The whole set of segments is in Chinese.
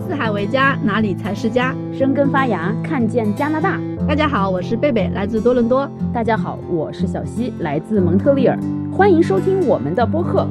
四海为家，哪里才是家？ 生根发芽，看见加拿大。 大家好，我是贝贝，来自多伦多。 大家好，我是小西，来自蒙特利尔。欢迎收听我们的播客。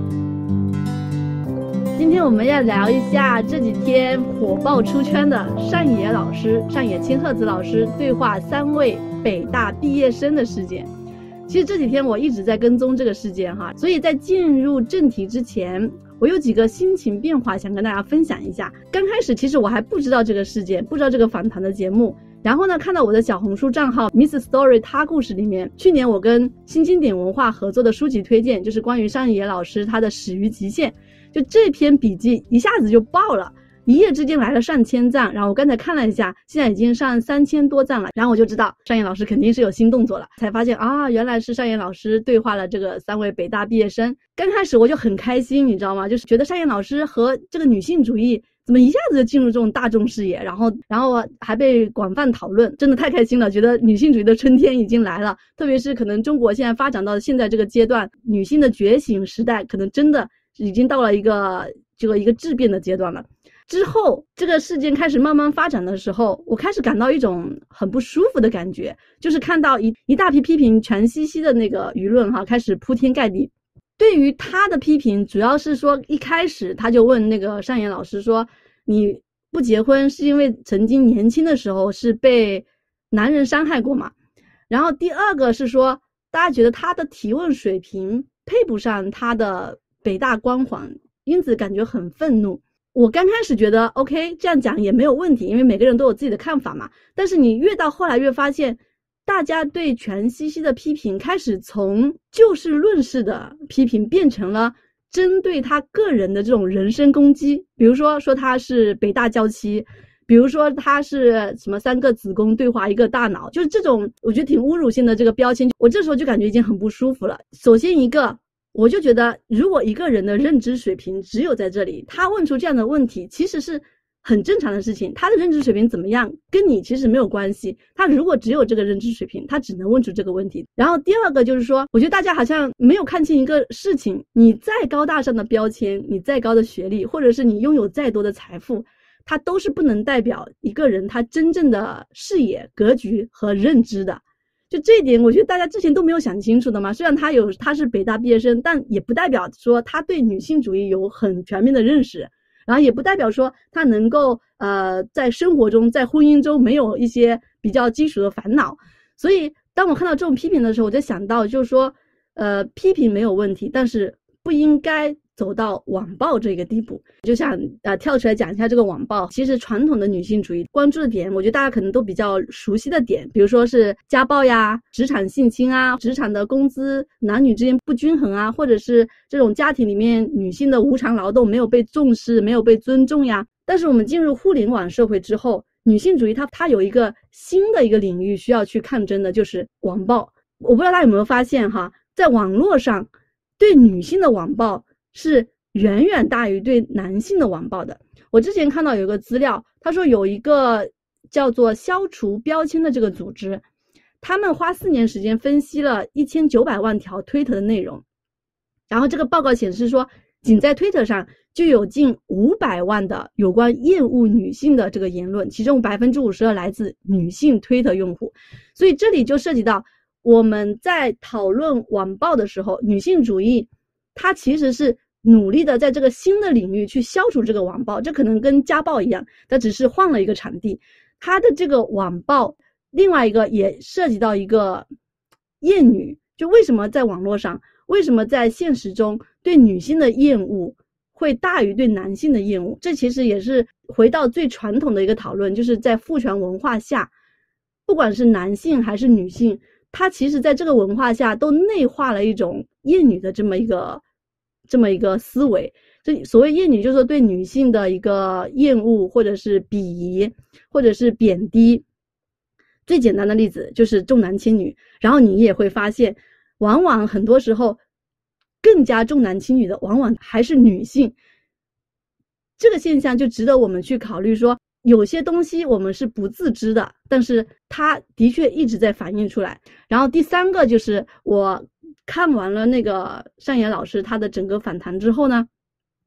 今天我们要聊一下这几天火爆出圈的上野老师、上野千鹤子老师对话3位北大毕业生的事件。其实这几天我一直在跟踪这个事件哈，所以在进入正题之前，我有几个心情变化想跟大家分享一下。刚开始其实我还不知道这个事件，不知道这个访谈的节目，然后呢看到我的小红书账号 Miss Story 他故事里面，去年我跟新经典文化合作的书籍推荐，就是关于上野老师他的始于极限，就这篇笔记一下子就爆了，一夜之间来了上千赞，然后我刚才看了一下，现在已经上3000多赞了，然后我就知道上野老师肯定是有新动作了，才发现啊，原来是上野老师对话了这个3位北大毕业生。刚开始我就很开心，你知道吗？就是觉得上野老师和这个女性主义怎么一下子就进入这种大众视野，然后还被广泛讨论，真的太开心了，觉得女性主义的春天已经来了。特别是可能中国现在发展到现在这个阶段，女性的觉醒时代可能真的已经到了一个质变的阶段了。之后这个事件开始慢慢发展的时候，我开始感到一种很不舒服的感觉，就是看到一大批批评全西西的那个舆论开始铺天盖地。对于他的批评，主要是说一开始他就问那个上野老师说，你不结婚是因为曾经年轻的时候是被男人伤害过吗？然后第二个是说，大家觉得他的提问水平配不上他的北大光环，因此感觉很愤怒。我刚开始觉得 OK， 这样讲也没有问题，因为每个人都有自己的看法嘛。但是你越到后来越发现，大家对全西西的批评开始从就事论事的批评变成了针对他个人的这种人身攻击。比如说他是北大娇妻，比如说他是什么3个子宫对话1个大脑，就是这种我觉得挺侮辱性的这个标签，我这时候就感觉已经很不舒服了。首先一个，我就觉得如果一个人的认知水平只有在这里，他问出这样的问题其实是很正常的事情，他的认知水平怎么样跟你其实没有关系，他如果只有这个认知水平，他只能问出这个问题。然后第二个就是说，我觉得大家好像没有看清一个事情，你再高大上的标签，你再高的学历，或者是你拥有再多的财富，它都是不能代表一个人他真正的视野、格局和认知的。就这一点我觉得大家之前都没有想清楚的嘛。虽然他是北大毕业生，但也不代表说他对女性主义有很全面的认识，然后也不代表说他能够在生活中在婚姻中没有一些比较基础的烦恼。所以当我看到这种批评的时候，我就想到就是说批评没有问题，但是不应该走到网暴这个地步。就想跳出来讲一下这个网暴。其实传统的女性主义关注的点，我觉得大家可能都比较熟悉的点，比如说是家暴呀、职场性侵啊、职场的工资男女之间不均衡啊，或者是这种家庭里面女性的无偿劳动没有被重视、没有被尊重呀。但是我们进入互联网社会之后，女性主义它有一个新的一个领域需要去抗争的，就是网暴。我不知道大家有没有发现在网络上对女性的网暴是远远大于对男性的网暴的。我之前看到有一个资料，他说有一个叫做消除标签的这个组织，他们花4年时间分析了1900万条推特的内容，然后这个报告显示说，仅在推特上就有近500万的有关厌恶女性的这个言论，其中52%来自女性推特用户。所以这里就涉及到我们在讨论网暴的时候，女性主义它其实是努力的在这个新的领域去消除这个网暴，这可能跟家暴一样，它只是换了一个场地。它的这个网暴另外一个也涉及到一个厌女，就为什么在网络上，为什么在现实中对女性的厌恶会大于对男性的厌恶。这其实也是回到最传统的一个讨论，就是在父权文化下，不管是男性还是女性，他其实在这个文化下都内化了一种厌女的这么一个思维。这所谓厌女就是说对女性的一个厌恶，或者是鄙夷，或者是贬低。最简单的例子就是重男轻女，然后你也会发现往往很多时候更加重男轻女的往往还是女性。这个现象就值得我们去考虑，说有些东西我们是不自知的，但是它的确一直在反映出来。然后第3个就是我看完了那个上野老师他的整个访谈之后呢，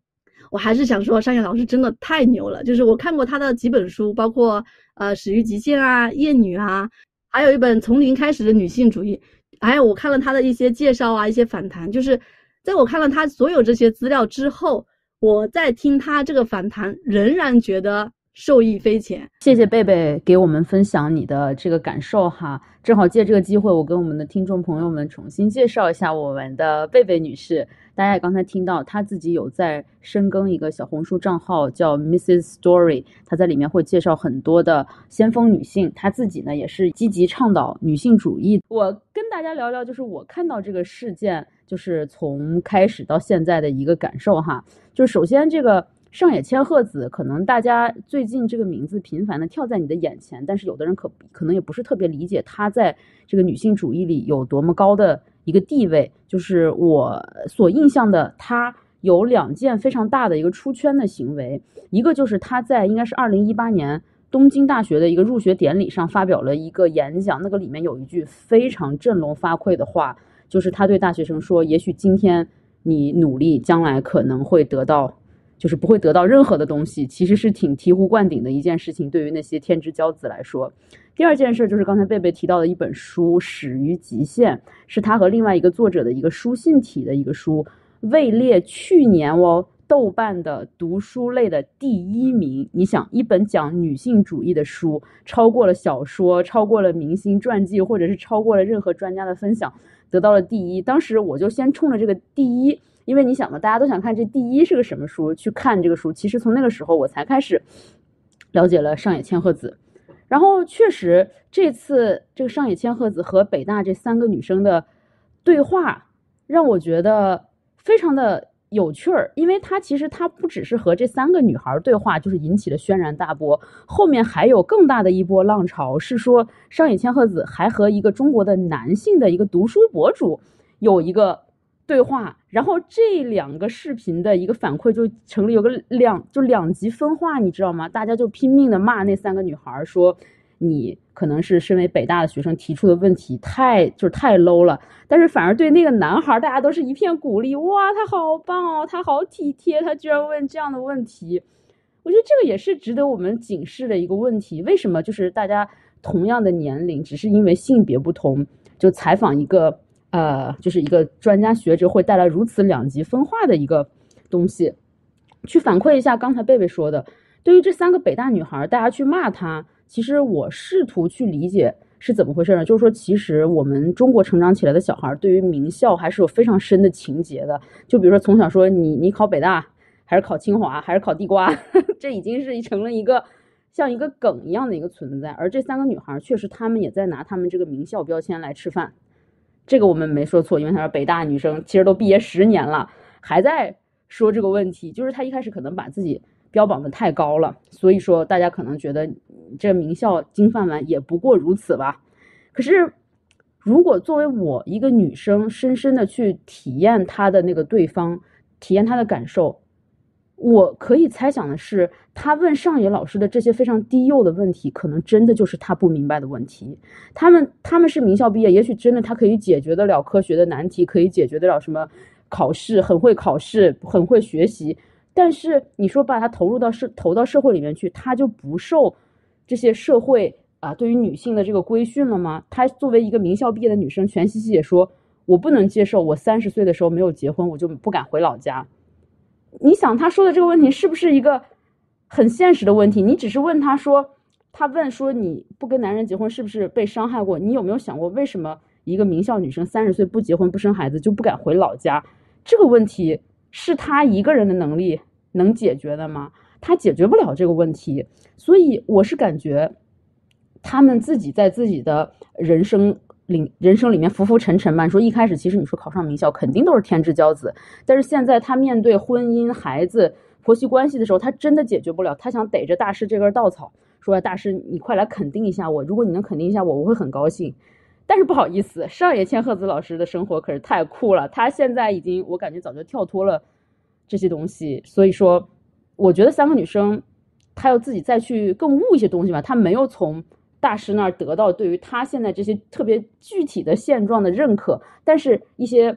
我还是想说上野老师真的太牛了，就是我看过他的几本书，包括始于极限啊、厌女啊，还有一本从零开始的女性主义，还有我看了他的一些介绍啊、一些访谈，就是在我看了他所有这些资料之后，我在听他这个访谈仍然觉得受益匪浅。 谢谢贝贝给我们分享你的这个感受哈，正好借这个机会，我跟我们的听众朋友们重新介绍一下我们的贝贝女士。大家也刚才听到，她自己有在深耕一个小红书账号叫 Mrs. Story， 她在里面会介绍很多的先锋女性，她自己呢也是积极倡导女性主义。我跟大家聊聊，就是我看到这个事件，就是从开始到现在的一个感受哈。就是首先这个上野千鹤子，可能大家最近这个名字频繁的跳在你的眼前，但是有的人可能也不是特别理解她在这个女性主义里有多么高的一个地位。就是我所印象的，她有2件非常大的一个出圈的行为，一个就是她在应该是2018年东京大学的一个入学典礼上发表了一个演讲，那个里面有一句非常振聋发聩的话，就是她对大学生说，也许今天你努力，将来可能会得到，就是不会得到任何的东西，其实是挺醍醐灌顶的一件事情，对于那些天之骄子来说。第二件事就是刚才贝贝提到的一本书《始于极限》，是他和另外一个作者的一个书信体的一个书，位列去年豆瓣的读书类的第1名。你想，一本讲女性主义的书，超过了小说，超过了明星传记，或者是超过了任何专家的分享，得到了第1。当时我就先冲着这个第1，因为你想嘛，大家都想看这第1是个什么书，去看这个书。其实从那个时候我才开始了解了上野千鹤子。然后确实这次这个上野千鹤子和北大这3个女生的对话让我觉得非常的有趣儿，因为其实她不只是和这3个女孩对话，就是引起了轩然大波，后面还有更大的一波浪潮，是说上野千鹤子还和一个中国的男性的一个读书博主有一个对话，然后这2个视频的一个反馈就成了有个两极分化，你知道吗？大家就拼命的骂那3个女孩，说你可能是身为北大的学生提出的问题太 low 了，但是反而对那个男孩大家都是一片鼓励，哇，他好棒哦，他好体贴，他居然问这样的问题。我觉得这个也是值得我们警示的一个问题，为什么就是大家同样的年龄，只是因为性别不同，就采访一个就是一个专家学者会带来如此两极分化的一个东西。去反馈一下刚才贝贝说的，对于这3个北大女孩大家去骂她，其实我试图去理解是怎么回事呢？就是说其实我们中国成长起来的小孩对于名校还是有非常深的情结的，就比如说从小说你考北大还是考清华还是考地瓜这已经是成了一个像一个梗一样的一个存在。而这3个女孩确实她们也在拿她们这个名校标签来吃饭，这个我们没说错，因为她说北大女生其实都毕业10年了还在说这个问题，就是她一开始可能把自己标榜的太高了，所以说大家可能觉得这名校金饭碗也不过如此吧。可是如果作为我一个女生深深的去体验她的那个对方，体验她的感受，我可以猜想的是，他问上野老师的这些非常低幼的问题，可能真的就是他不明白的问题。他们是名校毕业，也许真的他可以解决得了科学的难题，可以解决得了什么考试，很会考试，很会学习。但是你说把他投到社会里面去，他就不受这些社会对于女性的这个规训了吗？他作为一个名校毕业的女生，全西西也说，我不能接受我30岁的时候没有结婚，我就不敢回老家。你想他说的这个问题是不是一个很现实的问题？你只是问他说，他问说你不跟男人结婚是不是被伤害过？你有没有想过为什么一个名校女生30岁不结婚不生孩子就不敢回老家？这个问题是他一个人的能力能解决的吗？他解决不了这个问题。所以我是感觉他们自己在自己的人生里面浮浮沉沉吧。你说一开始其实你说考上名校肯定都是天之骄子，但是现在他面对婚姻孩子婆媳关系的时候，他真的解决不了。他想逮着大师这根稻草，说大师你快来肯定一下我，如果你能肯定一下我，我会很高兴。但是不好意思，上野千鹤子老师的生活可是太酷了，他现在已经我感觉早就跳脱了这些东西。所以说我觉得3个女生她要自己再去更悟一些东西吧，她没有从大师那儿得到对于他现在这些特别具体的现状的认可，但是一些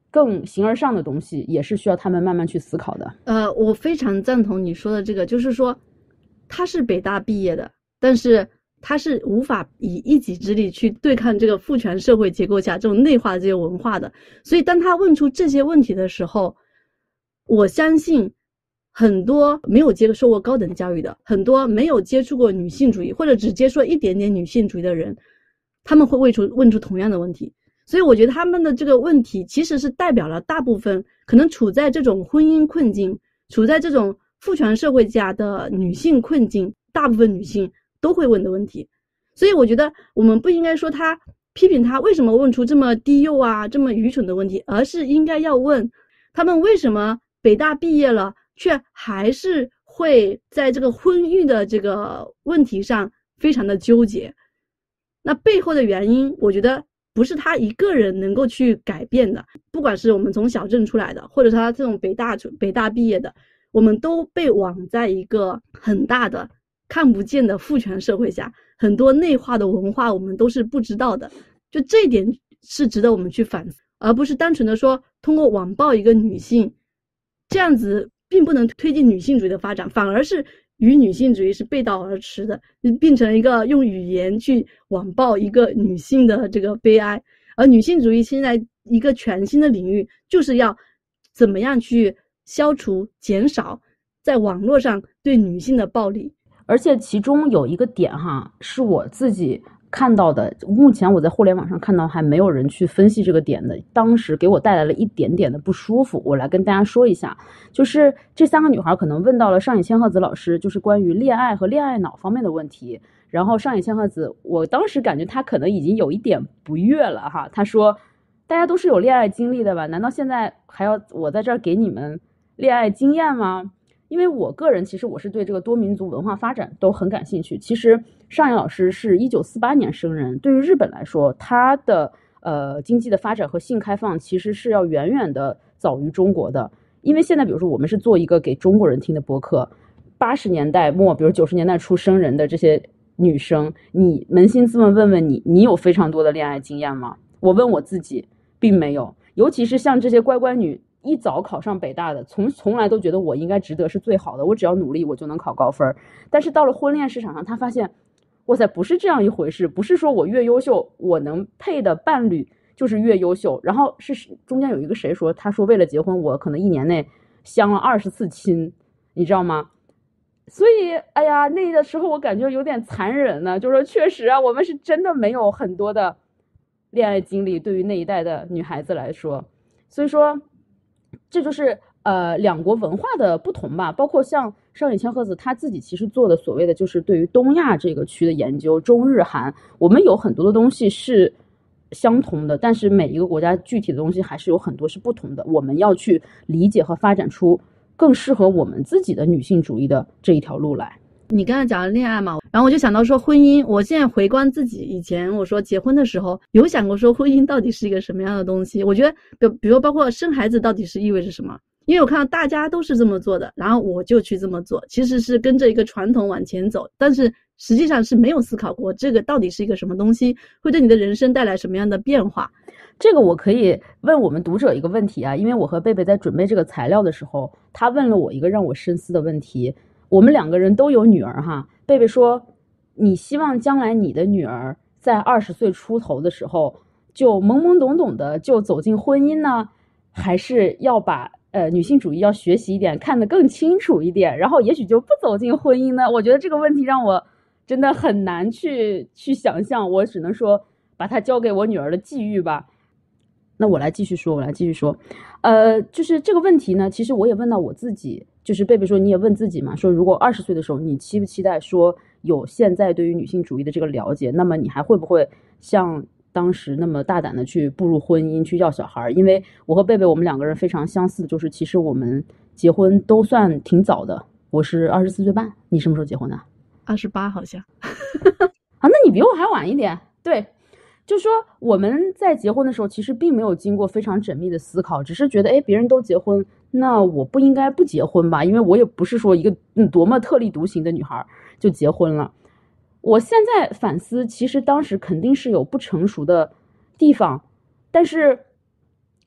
更形而上的东西，也是需要他们慢慢去思考的。 我非常赞同你说的这个，就是说他是北大毕业的，但是他是无法以一己之力去对抗这个父权社会结构下这种内化的这些文化的。所以当他问出这些问题的时候，我相信很多没有接受过高等教育的，很多没有接触过女性主义或者只接触一点点女性主义的人，他们会问出同样的问题。所以我觉得他们的这个问题其实是代表了大部分可能处在这种婚姻困境，处在这种父权社会下的女性困境，大部分女性都会问的问题。所以我觉得我们不应该说他批评他为什么问出这么低幼啊这么愚蠢的问题，而是应该要问他们为什么北大毕业了却还是会在这个婚育的这个问题上非常的纠结。那背后的原因我觉得不是他一个人能够去改变的，不管是我们从小镇出来的，或者他这种北大毕业的，我们都被网在一个很大的看不见的父权社会下，很多内化的文化我们都是不知道的。就这一点是值得我们去反思，而不是单纯的说通过网暴一个女性，这样子并不能推进女性主义的发展，反而是与女性主义是背道而驰的，变成一个用语言去网暴一个女性的这个悲哀。而女性主义现在一个全新的领域，就是要怎么样去消除减少在网络上对女性的暴力。 而且其中有一个点哈，是我自己看到的，目前我在互联网上看到还没有人去分析这个点的，当时给我带来了一点点的不舒服，我来跟大家说一下。就是这3个女孩可能问到了上野千鹤子老师，就是关于恋爱和恋爱脑方面的问题。然后上野千鹤子，我当时感觉她可能已经有一点不悦了哈，她说大家都是有恋爱经历的吧，难道现在还要我在这儿给你们恋爱经验吗？因为我个人其实我是对这个多民族文化发展都很感兴趣。其实上野老师是1948年生人，对于日本来说，他的经济的发展和性开放其实是要远远的早于中国的。因为现在比如说我们是做一个给中国人听的播客，80年代末比如90年代初生人的这些女生，你扪心自问问你有非常多的恋爱经验吗？我问我自己并没有。尤其是像这些乖乖女一早考上北大的，从来都觉得我应该值得是最好的，我只要努力我就能考高分。但是到了婚恋市场上，他发现哇塞，不是这样一回事，不是说我越优秀我能配的伴侣就是越优秀。然后是中间有一个谁说，他说为了结婚我可能1年内相了20次亲，你知道吗？所以哎呀，那个时候我感觉有点残忍呢，就是说确实啊，我们是真的没有很多的恋爱经历，对于那一代的女孩子来说。所以说这就是两国文化的不同吧。包括像上野千鹤子她自己其实做的所谓的就是对于东亚这个区的研究，中日韩，我们有很多的东西是相同的，但是每一个国家具体的东西还是有很多是不同的，我们要去理解和发展出更适合我们自己的女性主义的这一条路来。 你刚才讲的恋爱嘛，然后我就想到说婚姻，我现在回观自己以前我说结婚的时候，有想过说婚姻到底是一个什么样的东西。我觉得比如包括生孩子到底是意味着什么，因为我看到大家都是这么做的，然后我就去这么做，其实是跟着一个传统往前走，但是实际上是没有思考过这个到底是一个什么东西，会对你的人生带来什么样的变化。 这个我可以问我们读者一个问题啊，因为我和贝贝在准备这个材料的时候，他问了我一个让我深思的问题。我们2个人都有女儿哈，贝贝说你希望将来你的女儿在20岁出头的时候就懵懵懂懂的就走进婚姻呢，还是要把女性主义要学习一点，看得更清楚一点，然后也许就不走进婚姻呢？我觉得这个问题让我真的很难去想象，我只能说把它交给我女儿的际遇吧。那我来继续说，就是这个问题呢，其实我也问到我自己，就是贝贝说你也问自己嘛，说如果20岁的时候你期不期待说有现在对于女性主义的这个了解，那么你还会不会像当时那么大胆的去步入婚姻，去要小孩？因为我和贝贝我们2个人非常相似，就是其实我们结婚都算挺早的，我是24岁半，你什么时候结婚的 ？28好像啊，那你比我还晚一点。对，就说我们在结婚的时候其实并没有经过非常缜密的思考，只是觉得别人都结婚，那我不应该不结婚吧，因为我也不是说一个多么特立独行的女孩就结婚了。我现在反思，其实当时肯定是有不成熟的地方，但是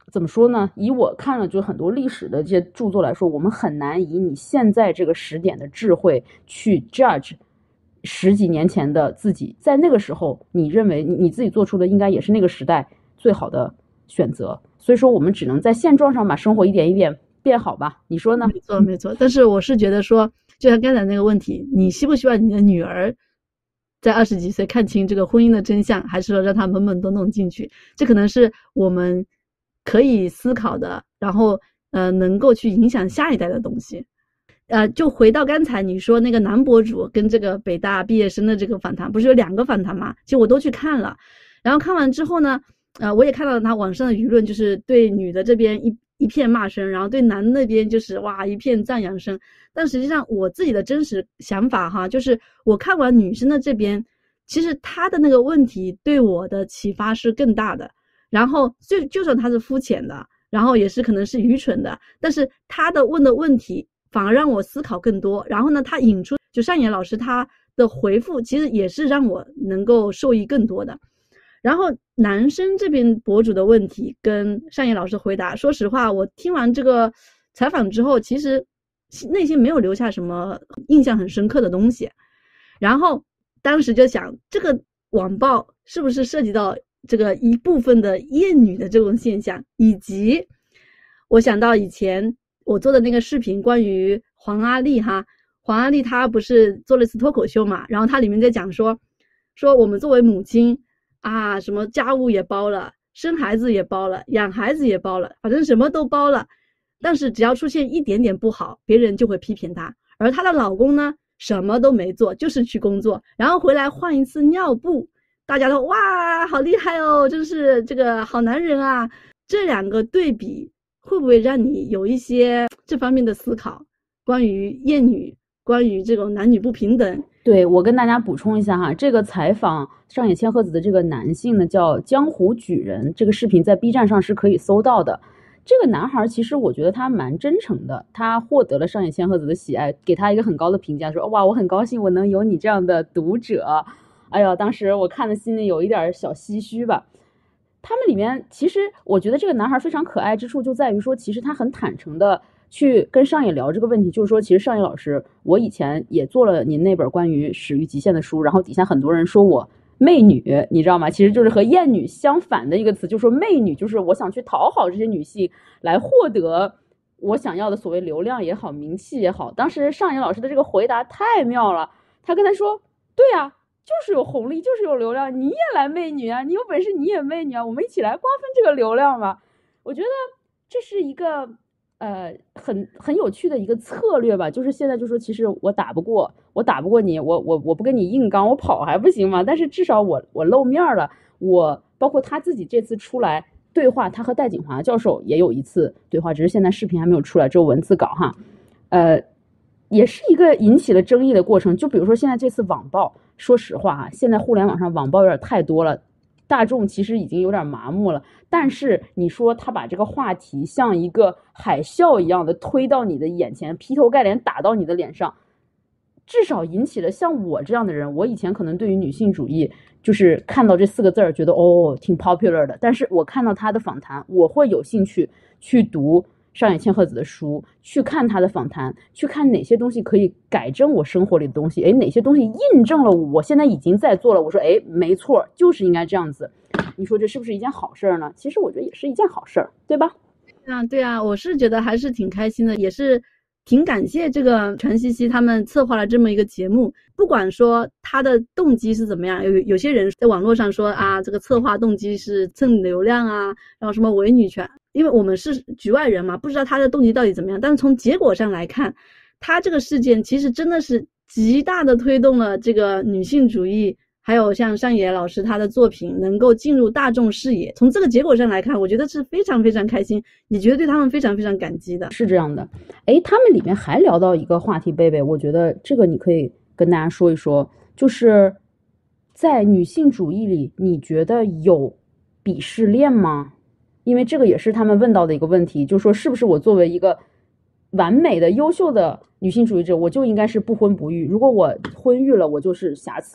怎么说呢？以我看了就很多历史的这些著作来说，我们很难以你现在这个时点的智慧去 judge 十几年前的自己，在那个时候你认为你自己做出的应该也是那个时代最好的选择。所以说我们只能在现状上把生活一点一点变好吧，你说呢？ 没错没错，但是我是觉得说，就像刚才那个问题，你希不希望你的女儿在20几岁看清这个婚姻的真相，还是说让她懵懵懂懂进去？这可能是我们可以思考的，然后能够去影响下一代的东西。就回到刚才你说那个男博主跟这个北大毕业生的这个访谈，不是有2个访谈吗？其实我都去看了，然后看完之后呢，我也看到了他网上的舆论，就是对女的这边一片骂声，然后对男的那边就是哇一片赞扬声。但实际上我自己的真实想法哈，就是我看完女生的这边，其实她的那个问题对我的启发是更大的。然后就算她是肤浅的，然后也是可能是愚蠢的，但是她的问的问题反而让我思考更多。然后呢，她引出就上野老师她的回复，其实也是让我能够受益更多的。然后男生这边博主的问题跟上野老师回答，说实话我听完这个采访之后，其实内心没有留下什么印象很深刻的东西。然后当时就想，这个网暴是不是涉及到这个一部分的厌女的这种现象，以及我想到以前我做的那个视频关于黄阿丽哈，黄阿丽她不是做了一次脱口秀嘛，然后她里面在讲说我们作为母亲啊，什么家务也包了，生孩子也包了，养孩子也包了，反正什么都包了，但是只要出现一点点不好，别人就会批评她。而她的老公呢，什么都没做，就是去工作，然后回来换一次尿布，大家都哇好厉害哦，真是这个好男人啊。这2个对比会不会让你有一些这方面的思考，关于厌女，关于这种男女不平等？ 对，我跟大家补充一下哈，这个采访上野千鹤子的这个男性呢叫江湖举人，这个视频在 B 站上是可以搜到的。这个男孩其实我觉得他蛮真诚的，他获得了上野千鹤子的喜爱，给他一个很高的评价，说哇我很高兴我能有你这样的读者。哎呀，当时我看的心里有一点小唏嘘吧。他们里面其实我觉得这个男孩非常可爱之处就在于说，其实他很坦诚的去跟上野聊这个问题，就是说其实上野老师，我以前也做了您那本关于始于极限的书，然后底下很多人说我媚女，你知道吗？其实就是和厌女相反的一个词，就是说媚女就是我想去讨好这些女性来获得我想要的所谓流量也好，名气也好。当时上野老师的这个回答太妙了，他跟他说对啊，就是有红利，就是有流量，你也来媚女啊，你有本事你也媚女啊，我们一起来瓜分这个流量嘛。我觉得这是一个很有趣的一个策略吧，就是现在就说其实我打不过你，我不跟你硬刚，我跑还不行吗？但是至少我露面了，我包括他自己这次出来对话，他和戴锦华教授也有一次对话，只是现在视频还没有出来，只有文字稿哈。也是一个引起了争议的过程。就比如说现在这次网暴，说实话啊，现在互联网上网暴有点太多了，大众其实已经有点麻木了。但是你说他把这个话题像一个海啸一样的推到你的眼前，劈头盖脸打到你的脸上，至少引起了像我这样的人，我以前可能对于女性主义就是看到这4个字觉得哦挺 popular 的，但是我看到他的访谈，我会有兴趣去读上野千鹤子的书，去看他的访谈，去看哪些东西可以改正我生活里的东西，哪些东西印证了我现在已经在做了，我说没错，就是应该这样子。你说这是不是一件好事呢？其实我觉得也是一件好事，对吧？ 对啊，我是觉得还是挺开心的，也是挺感谢这个传西西他们策划了这么一个节目。不管说他的动机是怎么样，有些人在网络上说啊，这个策划动机是蹭流量啊，然后什么伪女权，因为我们是局外人嘛，不知道他的动机到底怎么样。但是从结果上来看，他这个事件其实真的是极大的推动了这个女性主义，还有像上野老师他的作品能够进入大众视野。从这个结果上来看，我觉得是非常非常开心，也觉得对他们非常非常感激的。 是这样的。他们里面还聊到一个话题，贝贝，我觉得这个你可以跟大家说一说，就是在女性主义里，你觉得有鄙视链吗？因为这个也是他们问到的一个问题，就是说是不是我作为一个完美的优秀的女性主义者，我就应该是不婚不育，如果我婚育了，我就是瑕疵了。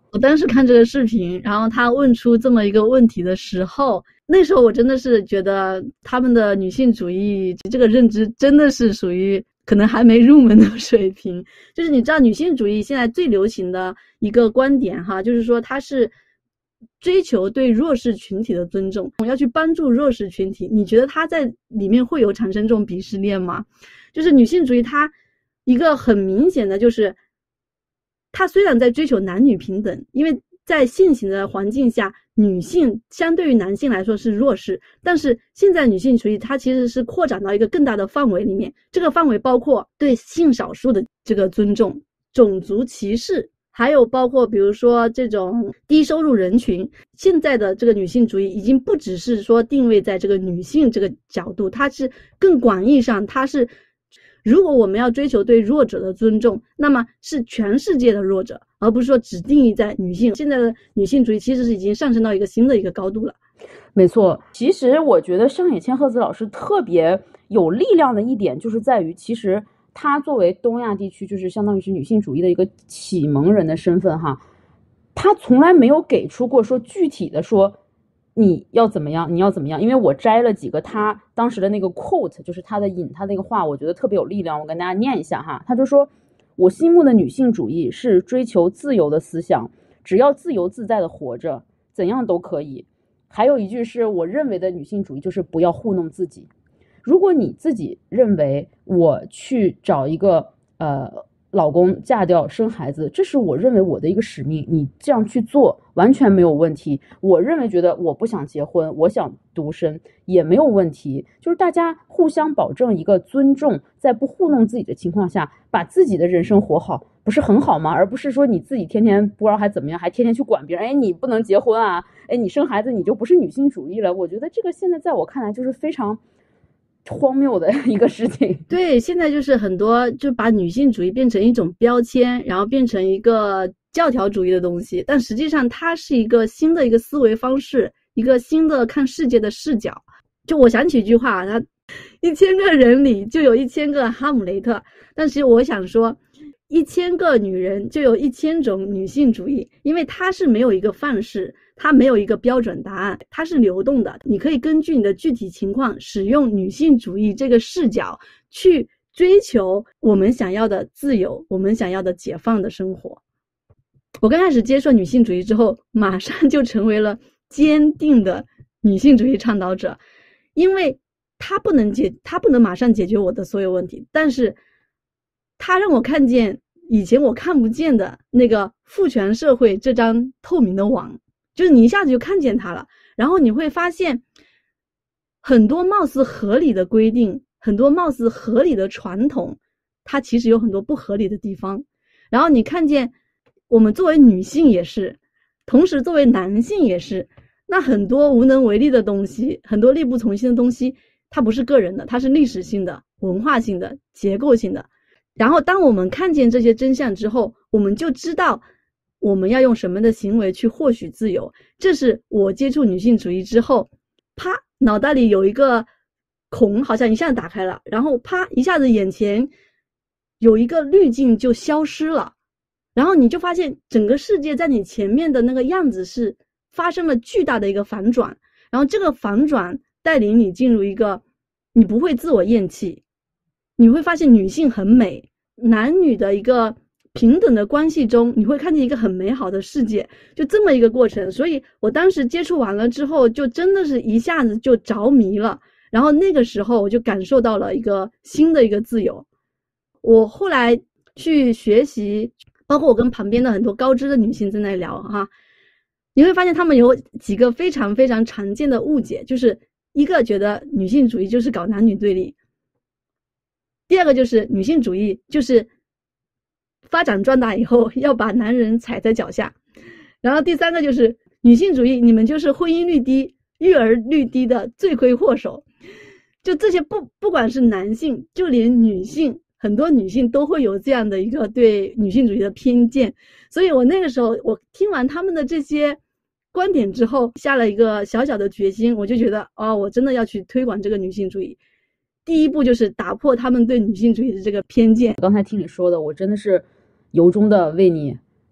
我当时看这个视频，然后他问出这么一个问题的时候，那时候我真的是觉得他们的女性主义这个认知真的是属于可能还没入门的水平。就是你知道女性主义现在最流行的一个观点哈，就是说它是追求对弱势群体的尊重，要去帮助弱势群体。你觉得它在里面会有产生这种鄙视链吗？就是女性主义它一个很明显的就是它虽然在追求男女平等，因为在现行的环境下，女性相对于男性来说是弱势，但是现在女性主义它其实是扩展到一个更大的范围里面，这个范围包括对性少数的这个尊重、种族歧视，还有包括比如说这种低收入人群。现在的这个女性主义已经不只是说定位在这个女性这个角度，它是更广义上，它是如果我们要追求对弱者的尊重，那么是全世界的弱者，而不是说只定义在女性。现在的女性主义其实是已经上升到一个新的一个高度了。 没错，其实我觉得上野千鹤子老师特别有力量的一点就是在于，其实她作为东亚地区就是相当于是女性主义的一个启蒙人的身份哈，她从来没有给出过说具体的说你要怎么样，你要怎么样。因为我摘了几个他当时的那个 quote， 就是他的引他那个话，我觉得特别有力量，我跟大家念一下哈。他就说，我心目的女性主义是追求自由的思想，只要自由自在的活着，怎样都可以。还有一句是我认为的女性主义就是不要糊弄自己。如果你自己认为我去找一个老公嫁掉生孩子，这是我认为我的一个使命，你这样去做完全没有问题。我认为觉得我不想结婚，我想独身也没有问题，就是大家互相保证一个尊重，在不糊弄自己的情况下把自己的人生活好，不是很好吗？而不是说你自己天天不知道还怎么样，还天天去管别人，哎你不能结婚啊，哎你生孩子你就不是女性主义了。我觉得这个现在在我看来就是非常荒谬的一个事情。 对，现在就是很多就把女性主义变成一种标签，然后变成一个教条主义的东西，但实际上它是一个新的一个思维方式，一个新的看世界的视角。就我想起一句话，它1000个人里就有1000个哈姆雷特，但是我想说1000个女人就有1000种女性主义，因为它是没有一个范式，它没有一个标准答案，它是流动的。你可以根据你的具体情况，使用女性主义这个视角去追求我们想要的自由，我们想要的解放的生活。我刚开始接受女性主义之后，马上就成为了坚定的女性主义倡导者，因为它不能马上解决我的所有问题，但是它让我看见以前我看不见的那个父权社会这张透明的网，就是你一下子就看见它了，然后你会发现很多貌似合理的规定，很多貌似合理的传统，它其实有很多不合理的地方。然后你看见我们作为女性也是，同时作为男性也是，那很多无能为力的东西，很多力不从心的东西，它不是个人的，它是历史性的、文化性的、结构性的。然后当我们看见这些真相之后，我们就知道我们要用什么的行为去获取自由。这是我接触女性主义之后，啪，脑袋里有一个孔好像一下子打开了，然后啪一下子眼前有一个滤镜就消失了，然后你就发现整个世界在你前面的那个样子是发生了巨大的一个反转，然后这个反转带领你进入一个你不会自我厌弃，你会发现女性很美，男女的一个平等的关系中，你会看见一个很美好的世界，就这么一个过程。所以我当时接触完了之后，就真的是一下子就着迷了，然后那个时候我就感受到了一个新的一个自由。我后来去学习，包括我跟旁边的很多高知的女性在那聊哈，你会发现她们有几个非常非常常见的误解，就是一个觉得女性主义就是搞男女对立，第二个就是女性主义就是发展壮大以后要把男人踩在脚下，然后第三个就是女性主义，你们就是婚姻率低、育儿率低的罪魁祸首。就这些不管是男性，就连女性，很多女性都会有这样的一个对女性主义的偏见。所以我那个时候我听完他们的这些观点之后，下了一个小小的决心，我就觉得我真的要去推广这个女性主义。第一步就是打破他们对女性主义的这个偏见。 刚才听你说的，我真的是由衷的为你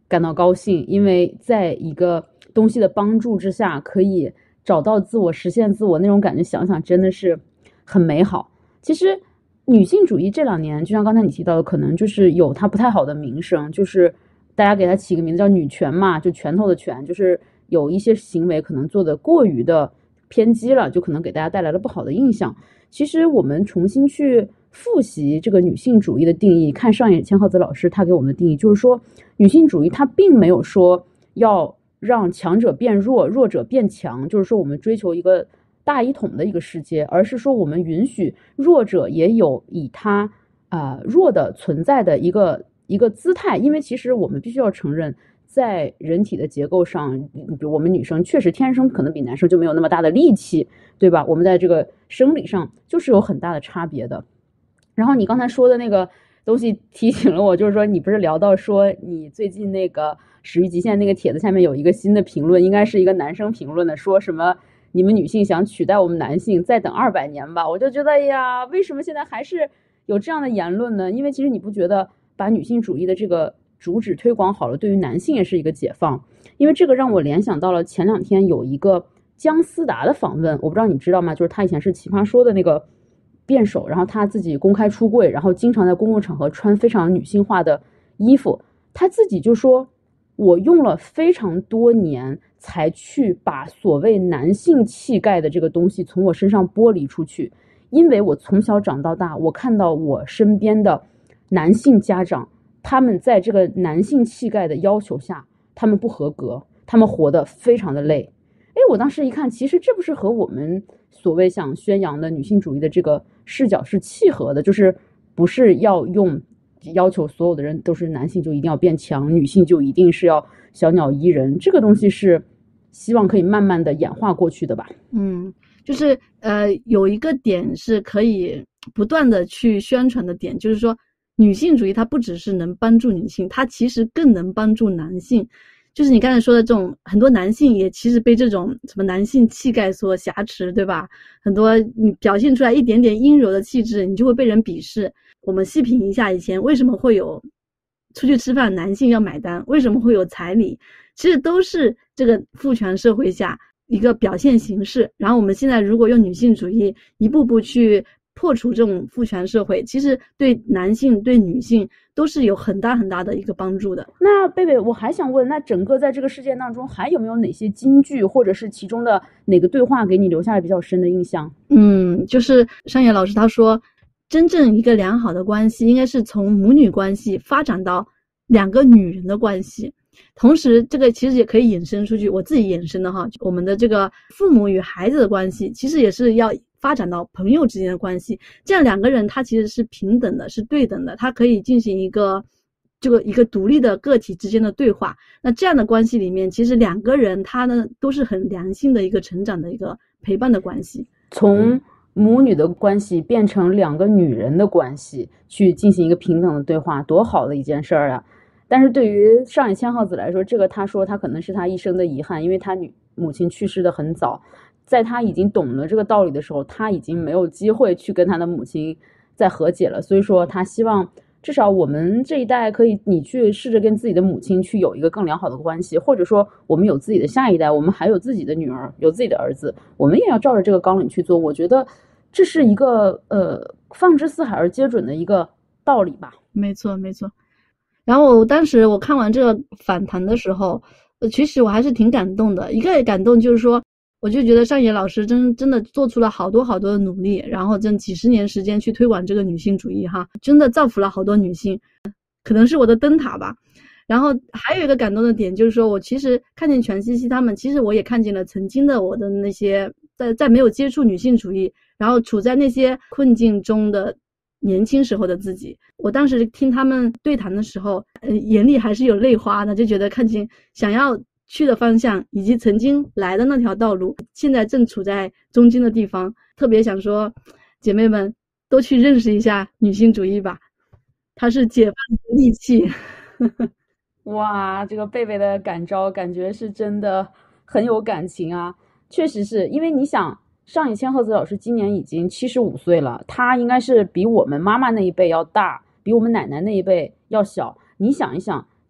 感到高兴，因为在一个东西的帮助之下，可以找到自我、实现自我那种感觉，想想真的是很美好。其实女性主义这2年，就像刚才你提到的，可能就是有它不太好的名声，就是大家给它起个名字叫女权嘛，就拳头的拳，就是有一些行为可能做的过于的偏激了，就可能给大家带来了不好的印象。其实我们重新去复习这个女性主义的定义，看上野千鹤子老师他给我们的定义，就是说女性主义它并没有说要让强者变弱，弱者变强，就是说我们追求一个大一统的一个世界，而是说我们允许弱者也有以他弱的存在的一个姿态。因为其实我们必须要承认，在人体的结构上，比如我们女生确实天生可能比男生就没有那么大的力气，对吧？我们在这个生理上就是有很大的差别的。然后你刚才说的那个东西提醒了我，就是说你不是聊到说你最近那个始于极限那个帖子下面有一个新的评论，应该是一个男生评论的，说什么你们女性想取代我们男性，再等200年吧。我就觉得哎呀，为什么现在还是有这样的言论呢？因为其实你不觉得把女性主义的这个主旨推广好了，对于男性也是一个解放。因为这个让我联想到了前2天有一个姜思达的访问，我不知道你知道吗？就是他以前是奇葩说的那个辩手，然后他自己公开出柜，然后经常在公共场合穿非常女性化的衣服。他自己就说，我用了非常多年才去把所谓男性气概的这个东西从我身上剥离出去，因为我从小长到大，我看到我身边的男性家长，他们在这个男性气概的要求下，他们不合格，他们活得非常的累。我当时一看，其实这不是和我们所谓想宣扬的女性主义的这个视角是契合的，就是不是要求所有的人都是男性就一定要变强，女性就一定是要小鸟依人，这个东西是希望可以慢慢的演化过去的吧。 就是有一个点是可以不断的去宣传的点，就是说女性主义它不只是能帮助女性，它其实更能帮助男性。就是你刚才说的这种，很多男性也其实被这种什么男性气概所挟持，对吧？很多你表现出来一点点阴柔的气质，你就会被人鄙视。我们细品一下以前为什么会有出去吃饭男性要买单，为什么会有彩礼，其实都是这个父权社会下一个表现形式。然后我们现在如果用女性主义一步步去破除这种父权社会，其实对男性对女性都是有很大很大的一个帮助的。 那贝贝，我还想问，那整个在这个事件当中还有没有哪些金句，或者是其中的哪个对话给你留下了比较深的印象？ 就是上野老师他说，真正一个良好的关系应该是从母女关系发展到2个女人的关系。同时这个其实也可以引申出去，我自己引申的哈，我们的这个父母与孩子的关系其实也是要发展到朋友之间的关系，这样2个人他其实是平等的，是对等的，他可以进行一个独立的个体之间的对话。那这样的关系里面，其实2个人他呢都是很良性的一个成长的一个陪伴的关系， 从母女的关系变成2个女人的关系，去进行一个平等的对话，多好的一件事儿啊！但是对于上野千鹤子来说，这个他说他可能是他一生的遗憾，因为他母亲去世的很早，在他已经懂了这个道理的时候，他已经没有机会去跟他的母亲再和解了。所以说他希望至少我们这一代可以，你去试着跟自己的母亲去有一个更良好的关系，或者说我们有自己的下一代，我们还有自己的女儿，有自己的儿子，我们也要照着这个纲领去做。我觉得这是一个放之四海而皆准的一个道理吧。 没错。然后当时我看完这个访谈的时候，其实我还是挺感动的。一个感动就是说，我就觉得上野老师真的做出了好多好多的努力，然后几十年时间去推广这个女性主义哈，真的造福了好多女性，可能是我的灯塔吧。然后还有一个感动的点就是说，我其实看见全西西他们，其实我也看见了曾经的我的那些在没有接触女性主义，然后处在那些困境中的年轻时候的自己。我当时听他们对谈的时候，眼里还是有泪花的，就觉得看见想要去的方向以及曾经来的那条道路，现在正处在中间的地方，特别想说姐妹们都去认识一下女性主义吧，它是解放的利器。 哇，这个贝贝的感召感觉是真的很有感情啊。确实是因为你想，上野千鹤子老师今年已经75岁了，她应该是比我们妈妈那一辈要大，比我们奶奶那一辈要小。你想一想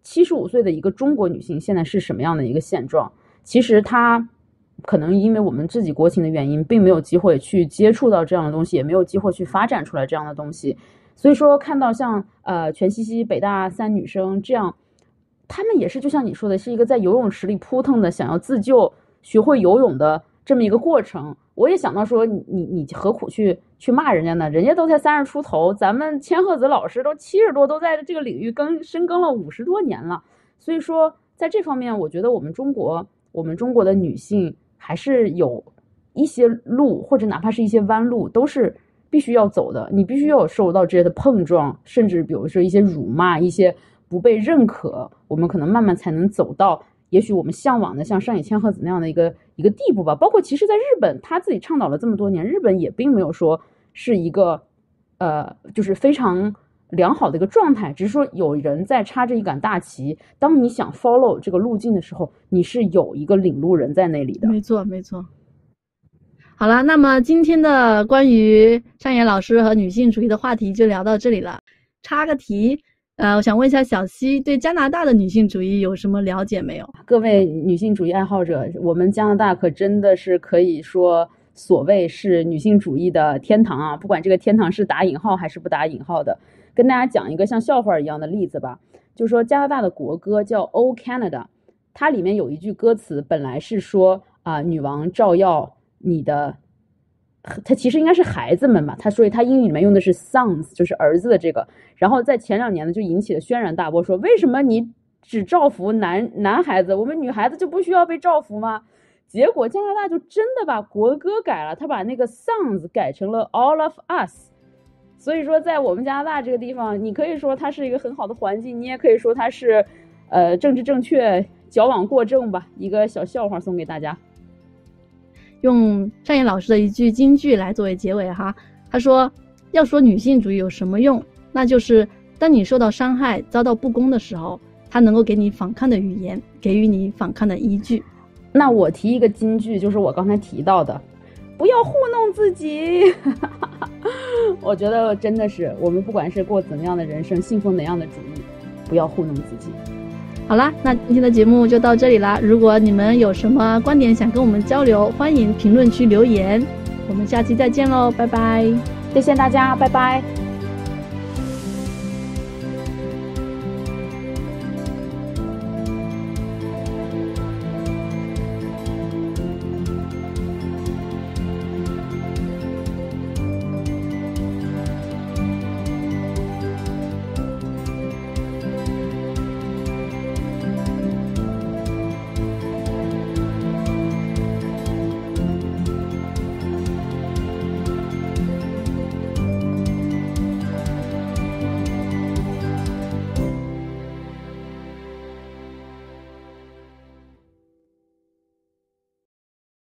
75岁的一个中国女性现在是什么样的一个现状？其实她可能因为我们自己国情的原因，并没有机会去接触到这样的东西，也没有机会去发展出来这样的东西。所以说看到像全西西北大3女生这样，她们也是就像你说的，是一个在游泳池里扑腾的想要自救学会游泳的这么一个过程。我也想到说你何苦去骂人家呢？人家都才30出头，咱们千鹤子老师都70多，都在这个领域深耕了50多年了。所以说在这方面，我觉得我们中国的女性还是有一些路，或者哪怕是一些弯路，都是必须要走的。你必须要有受到这些的碰撞，甚至比如说一些辱骂，一些不被认可，我们可能慢慢才能走到也许我们向往的像上野千鹤子那样的一个地步吧。包括其实在日本，他自己倡导了这么多年，日本也并没有说是一个就是非常良好的一个状态，只是说有人在插着一杆大旗，当你想 follow 这个路径的时候，你是有一个领路人在那里的。 没错没错。好了，那么今天的关于上野老师和女性主义的话题就聊到这里了。插个题，我想问一下小西，对加拿大的女性主义有什么了解没有？ 各位女性主义爱好者，我们加拿大可真的是可以说所谓是女性主义的天堂啊，不管这个天堂是打引号还是不打引号的。跟大家讲一个像笑话一样的例子吧，就是说加拿大的国歌叫 O Canada， 它里面有一句歌词本来是说女王照耀你的，他其实应该是孩子们吧，所以他英语里面用的是 sons， 就是儿子的这个。然后在前2年呢，就引起了轩然大波，说为什么你只照拂男孩子，我们女孩子就不需要被照拂吗？结果加拿大就真的把国歌改了，他把那个 sons 改成了 all of us。所以说在我们加拿大这个地方，你可以说它是一个很好的环境，你也可以说它是政治正确矫枉过正吧。一个小笑话送给大家， 用上野老师的一句金句来作为结尾哈。他说，要说女性主义有什么用，那就是当你受到伤害遭到不公的时候，它能够给你反抗的语言，给予你反抗的依据。 那我提一个金句，就是我刚才提到的，不要糊弄自己。我觉得真的是我们不管是过怎么样的人生，信奉哪样的主义，不要糊弄自己。 好啦，那今天的节目就到这里啦。如果你们有什么观点想跟我们交流，欢迎评论区留言。我们下期再见喽，拜拜。 谢谢大家，拜拜。